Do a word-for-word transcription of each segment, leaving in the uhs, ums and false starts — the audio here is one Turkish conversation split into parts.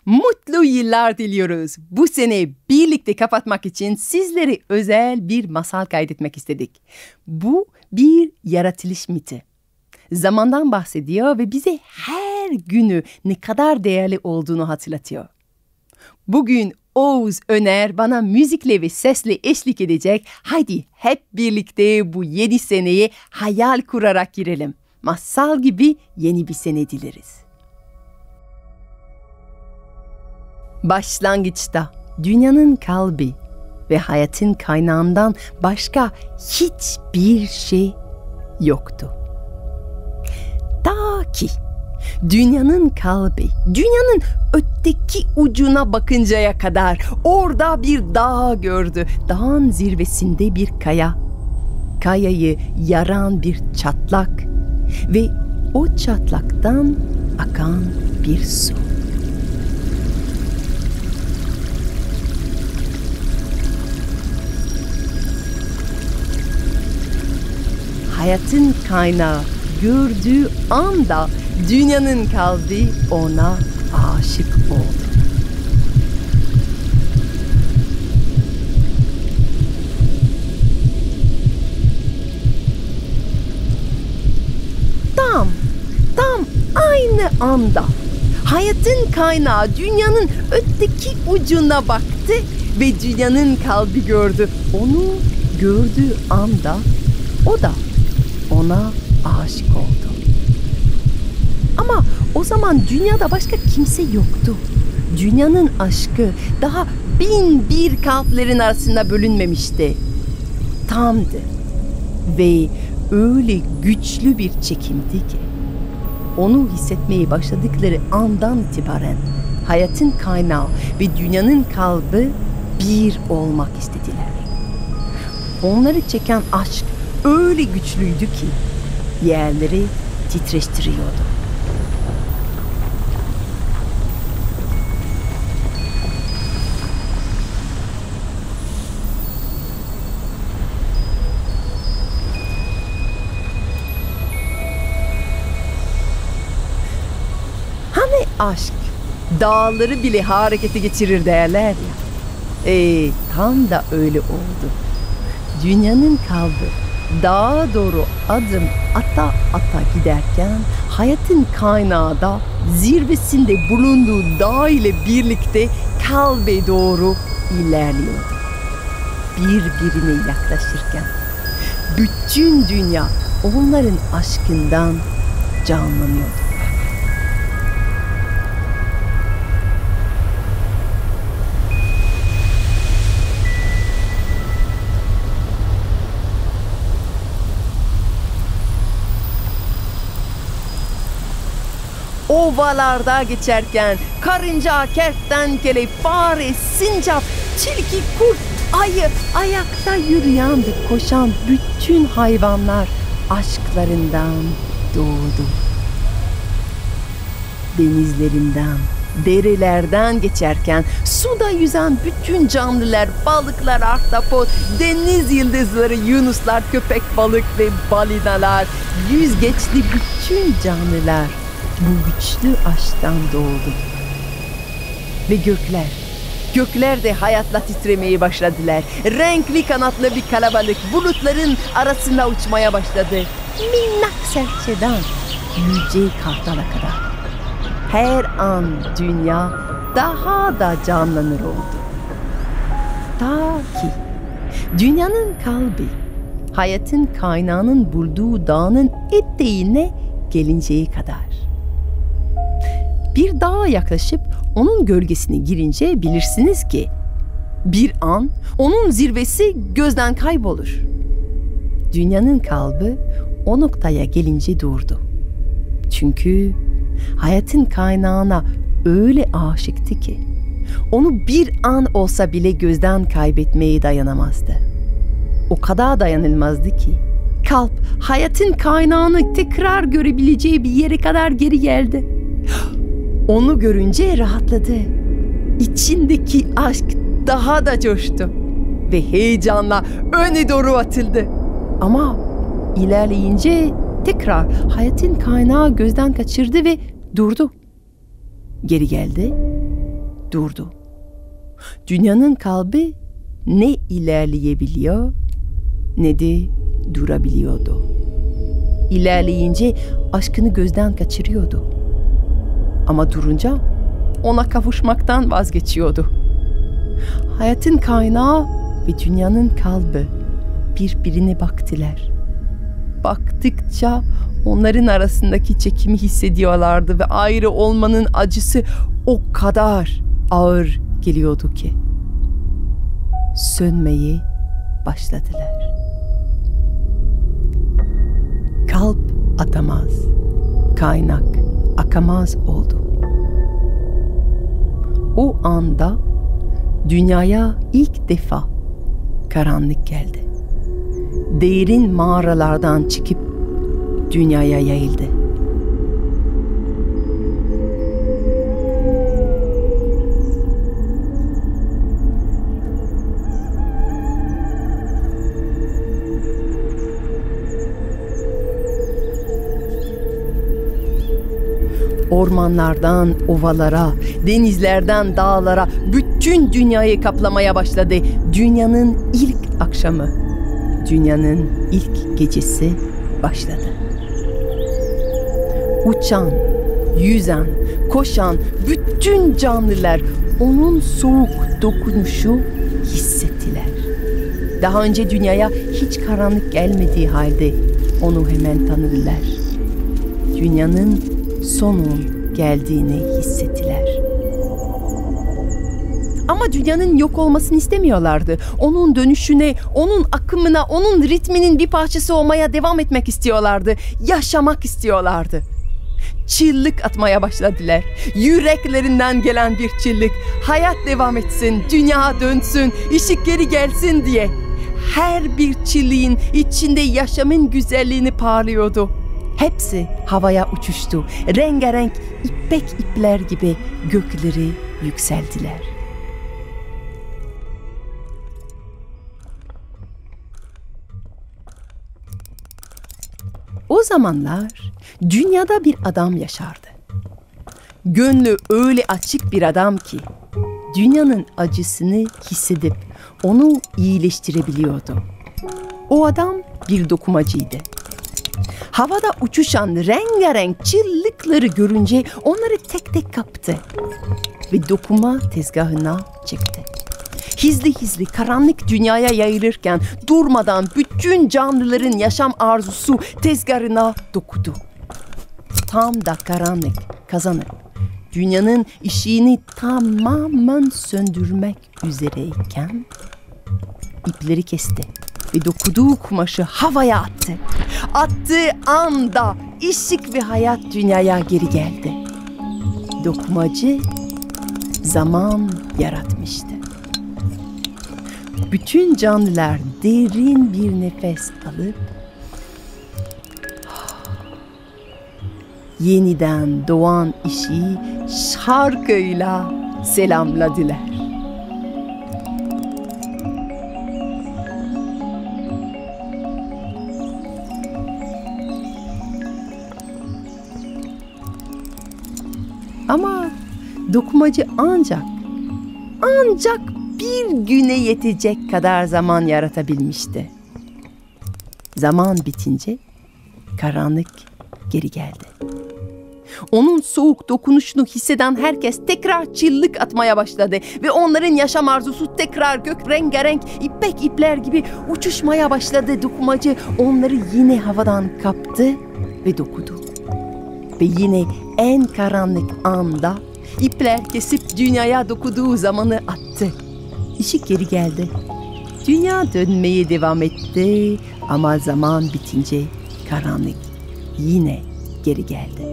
Mutlu yıllar diliyoruz. Bu sene birlikte kapatmak için sizlere özel bir masal kaydetmek istedik. Bu bir yaratılış miti. Zamandan bahsediyor ve bize her günü ne kadar değerli olduğunu hatırlatıyor. Bugün Oğuz Öner bana müzikle ve sesle eşlik edecek. Haydi hep birlikte bu yedi seneye hayal kurarak girelim. Masal gibi yeni bir sene dileriz. Başlangıçta dünyanın kalbi ve hayatın kaynağından başka hiçbir şey yoktu. Ta ki dünyanın kalbi, dünyanın öteki ucuna bakıncaya kadar orada bir dağ gördü. Dağın zirvesinde bir kaya, kayayı yaran bir çatlak ve o çatlaktan akan bir su. Hayatın kaynağı gördüğü anda dünyanın kalbi ona aşık oldu. Tam, tam aynı anda hayatın kaynağı dünyanın öteki ucuna baktı ve dünyanın kalbi gördü. Onu gördüğü anda o da ona aşık oldu. Ama o zaman dünyada başka kimse yoktu. Dünyanın aşkı daha bin bir kalplerin arasında bölünmemişti. Tamdı ve öyle güçlü bir çekimdi ki onu hissetmeye başladıkları andan itibaren hayatın kaynağı ve dünyanın kalbi bir olmak istediler. Onları çeken aşk öyle güçlüydü ki yerleri titreştiriyordu. Hani aşk dağları bile harekete geçirir derler ya. Ee, tam da öyle oldu. Dünyanın kalbi dağa doğru adım ata ata giderken hayatın kaynağı da zirvesinde bulunduğu dağ ile birlikte kalbe doğru ilerliyordu. Birbirine yaklaşırken bütün dünya onların aşkından canlanıyordu. Ovalarda geçerken karınca, kertenkele, fare, sincap, tilki, kurt, ayı, ayakta yürüyen ve koşan bütün hayvanlar aşklarından doğdu. Denizlerinden, derelerden geçerken suda yüzen bütün canlılar, balıklar, ahtapot, deniz yıldızları, yunuslar, köpek balık ve balinalar, yüzgeçli bütün canlılar bu güçlü aşktan doğdu. Ve gökler, gökler de hayatla titremeye başladılar. Renkli kanatlı bir kalabalık bulutların arasında uçmaya başladı. Minnak serçeden yüce kartala kadar. Her an dünya daha da canlanır oldu. Ta ki dünyanın kalbi, hayatın kaynağının bulduğu dağın eteğine gelinceye kadar. Bir dağa yaklaşıp onun gölgesine girince bilirsiniz ki bir an onun zirvesi gözden kaybolur. Dünyanın kalbi o noktaya gelince durdu. Çünkü hayatın kaynağına öyle aşıktı ki onu bir an olsa bile gözden kaybetmeye dayanamazdı. O kadar dayanılmazdı ki kalp hayatın kaynağını tekrar görebileceği bir yere kadar geri geldi. Onu görünce rahatladı. İçindeki aşk daha da coştu ve heyecanla öne doğru atıldı. Ama ilerleyince tekrar hayatın kaynağı gözden kaçırdı ve durdu. Geri geldi durdu. Dünyanın kalbi ne ilerleyebiliyor ne de durabiliyordu. İlerleyince aşkını gözden kaçırıyordu. Ama durunca ona kavuşmaktan vazgeçiyordu. Hayatın kaynağı ve dünyanın kalbi birbirine baktılar. Baktıkça onların arasındaki çekimi hissediyorlardı ve ayrı olmanın acısı o kadar ağır geliyordu ki sönmeye başladılar. Kalp atamaz, kaynak akamaz oldu. O anda dünyaya ilk defa karanlık geldi. Derin mağaralardan çıkıp dünyaya yayıldı. Ormanlardan ovalara, denizlerden dağlara bütün dünyayı kaplamaya başladı. Dünyanın ilk akşamı, dünyanın ilk gecesi başladı. Uçan, yüzen, koşan bütün canlılar onun soğuk dokunuşu hissettiler. Daha önce dünyaya hiç karanlık gelmediği halde onu hemen tanıdılar. Dünyanın sonun geldiğini hissettiler. Ama dünyanın yok olmasını istemiyorlardı. Onun dönüşüne, onun akımına, onun ritminin bir parçası olmaya devam etmek istiyorlardı. Yaşamak istiyorlardı. Çığlık atmaya başladılar. Yüreklerinden gelen bir çığlık. Hayat devam etsin, dünya dönsün, ışık geri gelsin diye. Her bir çığlığın içinde yaşamın güzelliğini parlıyordu. Hepsi havaya uçuştu. Rengarenk ipek ipler gibi gökleri yükseldiler. O zamanlar dünyada bir adam yaşardı. Gönlü öyle açık bir adam ki dünyanın acısını hissedip onu iyileştirebiliyordu. O adam bir dokumacıydı. Havada uçuşan rengarenk çığlıkları görünce onları tek tek kaptı ve dokuma tezgahına çekti. Hizli hizli karanlık dünyaya yayılırken durmadan bütün canlıların yaşam arzusu tezgahına dokudu. Tam da karanlık kazanıp dünyanın ışığını tamamen söndürmek üzereyken ipleri kesti ve dokuduğu kumaşı havaya attı. Attığı anda ışık ve hayat dünyaya geri geldi. Dokumacı zaman yaratmıştı. Bütün canlılar derin bir nefes alıp yeniden doğan ışığı şarkıyla selamladılar. Ama dokumacı ancak, ancak bir güne yetecek kadar zaman yaratabilmişti. Zaman bitince karanlık geri geldi. Onun soğuk dokunuşunu hisseden herkes tekrar çığlık atmaya başladı ve onların yaşam arzusu tekrar gök rengarenk ipek ipler gibi uçuşmaya başladı. Dokumacı onları yine havadan kaptı ve dokudu. Ve yine en karanlık anda ipler kesip dünyaya dokuduğu zamanı attı. Işık geri geldi. Dünya dönmeye devam etti ama zaman bitince karanlık yine geri geldi.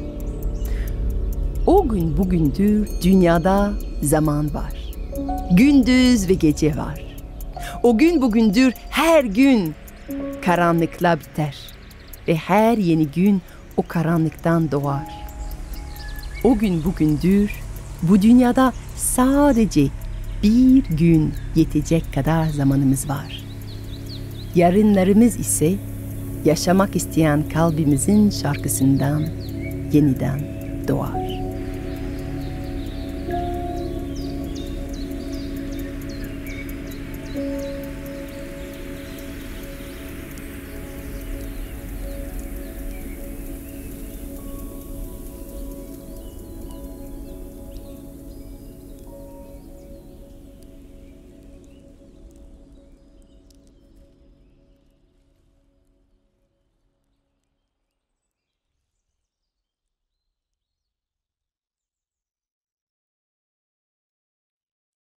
O gün bugündür dünyada zaman var. Gündüz ve gece var. O gün bugündür her gün karanlıkla biter. Ve her yeni gün o karanlıktan doğar. O gün bugündür bu dünyada sadece bir gün yetecek kadar zamanımız var. Yarınlarımız ise yaşamak isteyen kalbimizin şarkısından yeniden doğar.